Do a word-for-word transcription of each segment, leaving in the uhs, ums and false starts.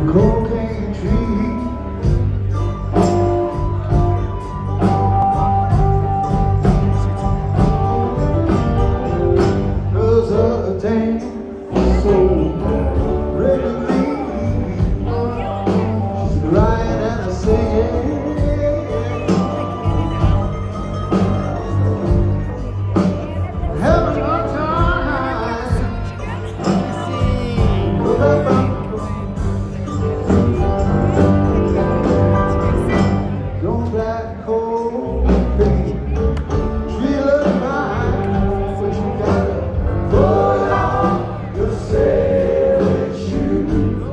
cocaine tree. Those other things so regularly. She's crying and I singing. Having a time. Don't black hole, baby. She looks fine, but you gotta put on your sailing shoes.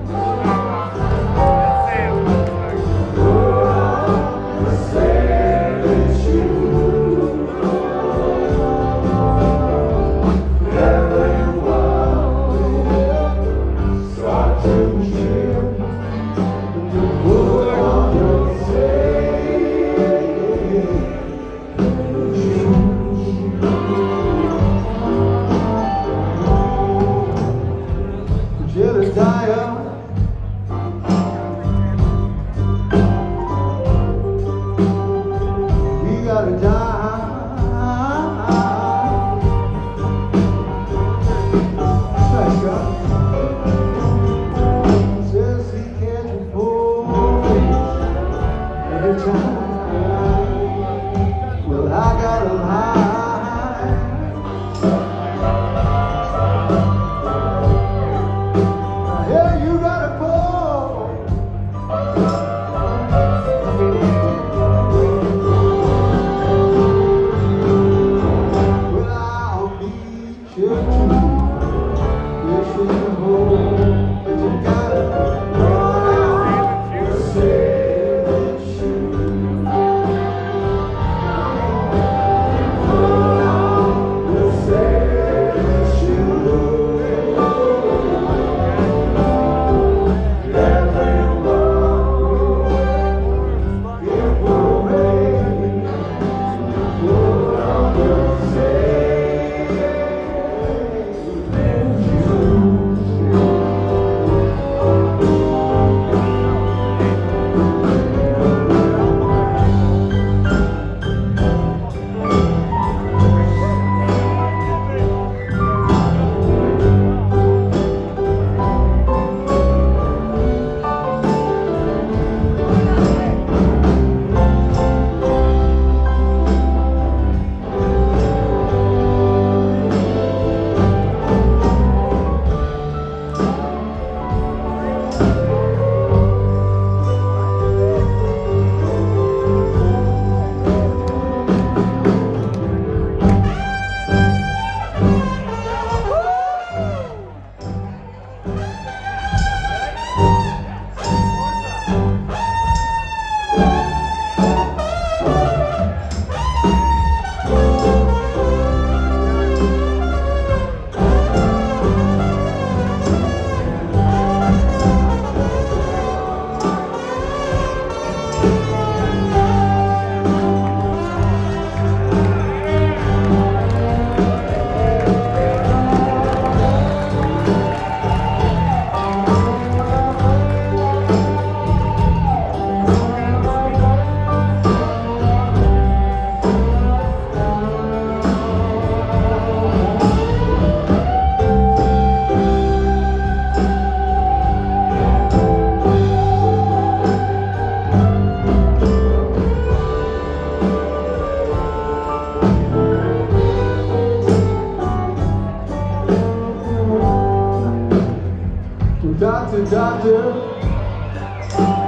Put on your sailing shoes. Wherever you are, start to chill. Put on your sailing shoes. Jedediah, he gotta die. Nice guy. Says he can't afford every time. Well, I gotta lie. Yeah, you gotta pull. Well, I'll meet you too. If you hold, but you gotta put on your sailing shoes. Put on your sailing shoes. Wherever you are, it will rain. Put on your sailing shoes. Doctor, doctor.